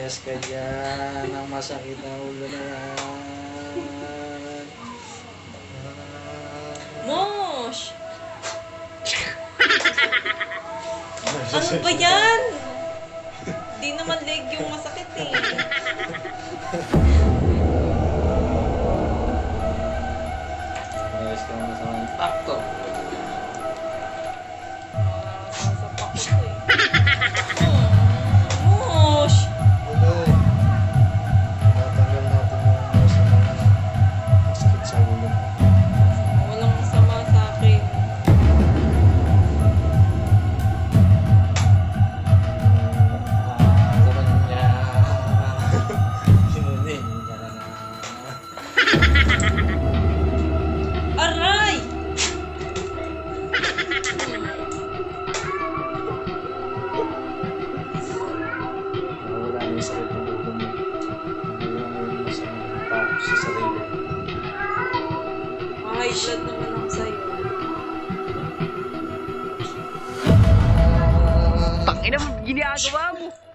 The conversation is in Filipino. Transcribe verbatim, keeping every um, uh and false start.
Layas ka dyan. Ang masakit na ulo na yan. Mosh! Ano ba yan? Di naman leg yung masakit eh. Layas ka na sa mga pakto. Sa pakot ko eh. Mosh! Ulo. Natanggal natin yung sa mga masakit sa ulo. Walang masama sa akin. Aray! Wala na yung sakit ng ulo mo. Hindi mo yung masamang tao sa sarili. High blood naman ako sa'yo. Tangina mo, ginagawa mo.